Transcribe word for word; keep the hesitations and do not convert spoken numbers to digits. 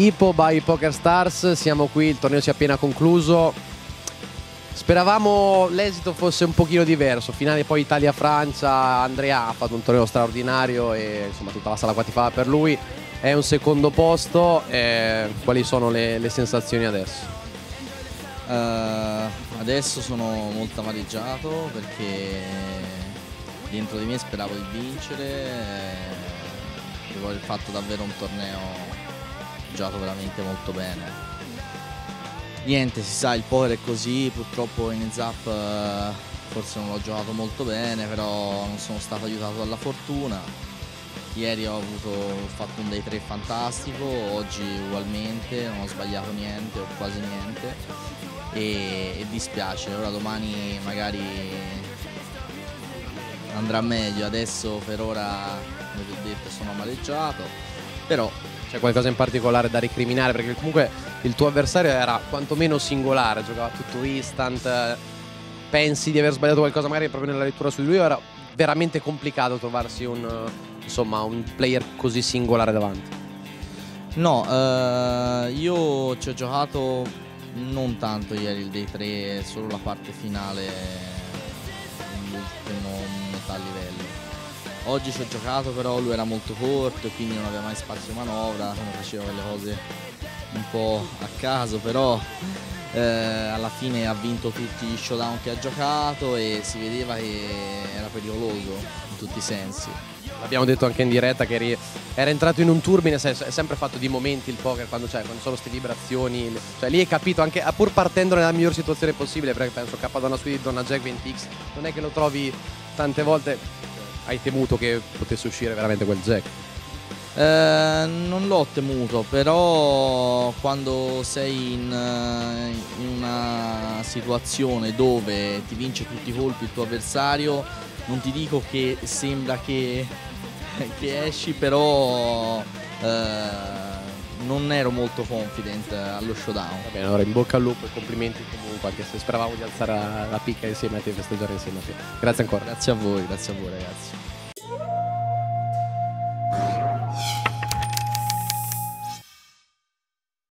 Ippo by PokerStars, siamo qui, il torneo si è appena concluso. Speravamo l'esito fosse un pochino diverso, finale poi Italia-Francia, Andrea ha fatto un torneo straordinario e insomma tutta la sala qua tifava per lui, è un secondo posto, eh, quali sono le, le sensazioni adesso? Uh, adesso sono molto amareggiato perché dentro di me speravo di vincere, e poi il fatto davvero un torneo giocato veramente molto bene. Niente, si sa, il poker è così, purtroppo in heads up uh, forse non l'ho giocato molto bene, però non sono stato aiutato dalla fortuna. Ieri ho, avuto, ho fatto un day tre fantastico, oggi ugualmente, non ho sbagliato niente o quasi niente e, e dispiace. Ora domani magari andrà meglio, adesso per ora come vi ho detto sono amareggiato, però c'è qualcosa in particolare da recriminare, perché comunque il tuo avversario era quantomeno singolare, giocava tutto instant, pensi di aver sbagliato qualcosa magari proprio nella lettura su di lui, era veramente complicato trovarsi un, insomma, un player così singolare davanti? No, eh, io ci ho giocato non tanto ieri il day tre, solo la parte finale, l'ultimo metà livello. Oggi ci ho giocato, però lui era molto corto e quindi non aveva mai spazio manovra, faceva quelle cose un po' a caso, però eh, alla fine ha vinto tutti gli showdown che ha giocato e si vedeva che era pericoloso in tutti i sensi. L'abbiamo detto anche in diretta che eri, era entrato in un turbine, è sempre fatto di momenti il poker, quando c'è, quando sono queste vibrazioni, cioè lì hai capito anche, pur partendo nella miglior situazione possibile, perché penso K donna suite, donna jack, venti x, non è che lo trovi tante volte. Hai temuto che potesse uscire veramente quel jack? Eh, non l'ho temuto, però quando sei in, in una situazione dove ti vince tutti i colpi il tuo avversario, non ti dico che sembra che, che esci, però eh, non ero molto confident allo showdown. Va bene, allora in bocca al lupo e complimenti comunque, anche se speravamo di alzare la, la picca insieme a te e festeggiare insieme a te. Grazie ancora. Grazie a voi, grazie a voi ragazzi.